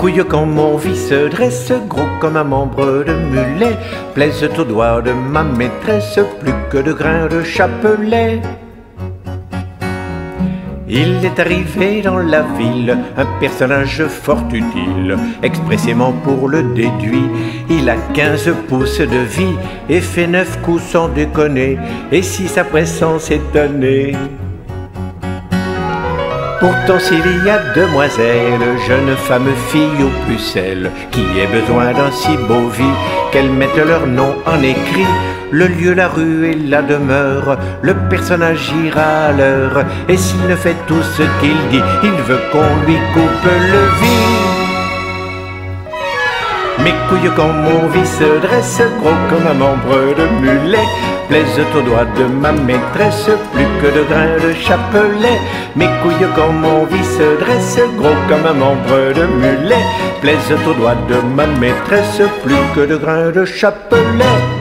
couilles quand mon vis se dresse, gros comme un membre de mulet, plaisent aux doigts de ma maîtresse plus que de grains de chapelet. Il est arrivé dans la ville un personnage fort utile, expressément pour le déduit. Il a 15 pouces de vie et fait 9 coups sans déconner, et 6 après sans s'étonner. Pourtant s'il y a demoiselle, jeune femme, fille ou pucelle, qui ait besoin d'un si beau vie, qu'elles mettent leur nom en écrit, le lieu, la rue et la demeure, le personnage ira à l'heure, et s'il ne fait tout ce qu'il dit, il veut qu'on lui coupe le vie. Mes couilles quand mon vis se dresse, gros comme un membre de mulet, plaisent aux doigts de ma maîtresse plus que de grains de chapelet. Mes couilles quand mon vis se dresse, gros comme un membre de mulet, plaisent aux doigts de ma maîtresse plus que de grains de chapelet.